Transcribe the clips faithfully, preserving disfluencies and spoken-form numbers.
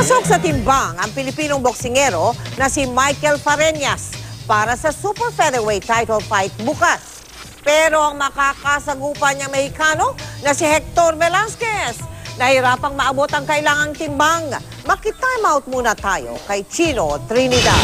Papasok sa timbang ang Pilipinong boksingero na si Michael Fareñas para sa super featherweight title fight bukas. Pero ang makakasagupan niyang Mexicano na si Hector Velasquez, nahirapang maabot ang kailangang timbang. Maki-time out muna tayo kay Chino Trinidad.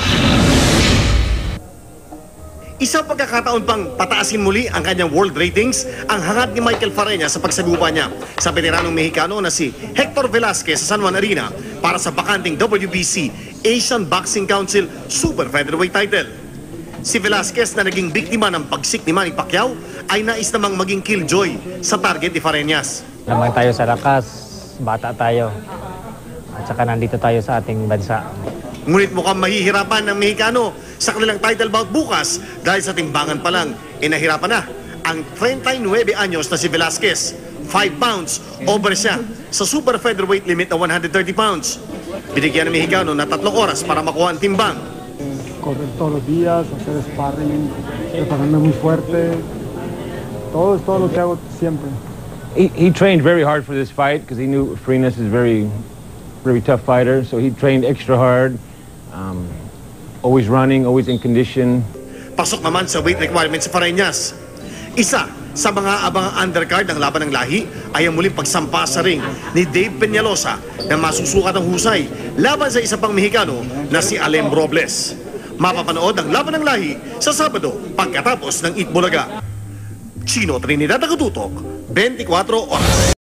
Isang pagkakataon pang pataasin muli ang kanyang world ratings ang hangad ni Michael Fareñas sa pagsagupa niya sa veteranong Mexicano na si Hector Velasquez sa San Juan Arena para sa bakanting W B C Asian Boxing Council Super Featherweight title. Si Velasquez na naging biktima ng pagsik ni Manny Pacquiao ay nais namang maging killjoy sa target ni Fareñas. Lamang tayo sa lakas, bata tayo, at saka nandito tayo sa ating bansa. Ngunit mukhang mahihirapan ng Mexicano sa kanilang title bout bukas dahil sa timbangan pa lang, inahirapan na ang thirty-nine anyos na si Velasquez. five pounds over siya sa super featherweight limit na one hundred thirty pounds. Binigyan ng Mexicano na tatlong oras para makuha ang timbang. Correr todos los días, hacer sparring, prepararme muy fuerte. Todo es todo lo que hago siempre. He, he trained very hard for this fight because he knew Fareñas is very, very tough fighter. So he trained extra hard. Um, always running, always in condition. Pasok naman sa weight requirement sa Fareñas. Isa sa mga abangang undercard ng laban ng lahi ay ang muling pagsampa sa ring ni Dave Peñalosa na masusukat ng husay laban sa isa pang Mexicano na si Alem Robles. Mapapanood ang laban ng lahi sa Sabado pagkatapos ng Eat Bulaga. Chino Trinidad, Tagututok, twenty-four oras.